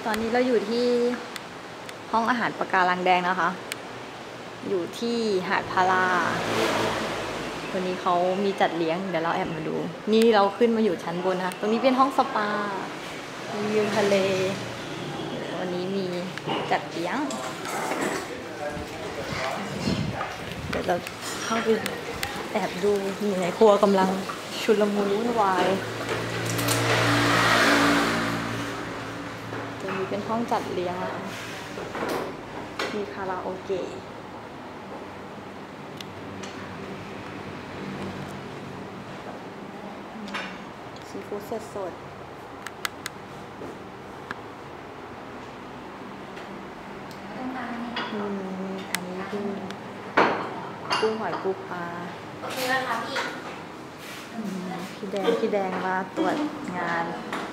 ตอนนี้เราอยู่ที่ห้องอาหารปะการังแดงนะคะ อยู่ที่หาดพาราวันนี้เขามีจัดเลี้ยงเดี๋ยวเราแอบมาดู นี่เราขึ้นมาอยู่ชั้นบนนะคะตรงนี้เป็นห้องสปามีวิวทะเลวันนี้มีจัดเลี้ยงเดี๋ยวเราเข้าไปแอบดูอยู่ในครัวกำลังชุลมุนวุ่นวายตรงนี้เป็นห้องจัดเลี้ยงนะคะมีคาราโอเกะซีฟู้ดสดอันนี้คือกุ้งหอยปูปลาโอเคแล้วค่ะพี่พี่แดงมาตรวจงาน